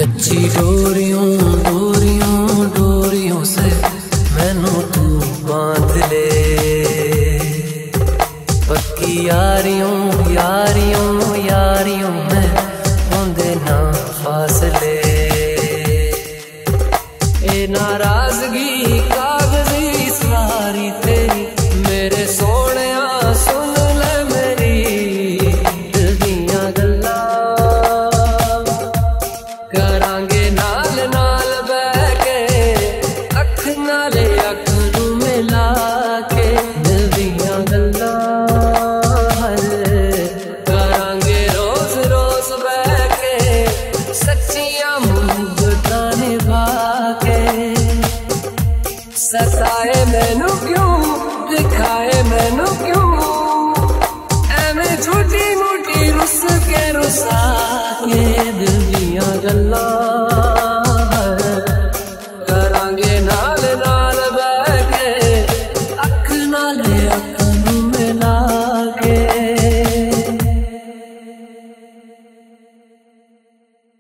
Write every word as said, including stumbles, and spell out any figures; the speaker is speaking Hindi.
कच्ची डोरियों डोरियों डोरियों से मैनू तू बांध ले, पक्की यारियों यारियों यारियों में होंदे ना फासले। ए नाराजगी कागजी सारी तेरी मेरे सोने सुन ले मेरी दिल दियां गल्लां, करांगे नाल नाल बह के अख नाले अख नू मिला के दिल दियां गल्लां, करांगे रोज रोज बह के सच्चियां मुहब्बतां निभा के। सताए मैनू क्यों दिखाए मैनू क्यों एवें छोटी मोटी रुस के रुसा के दिल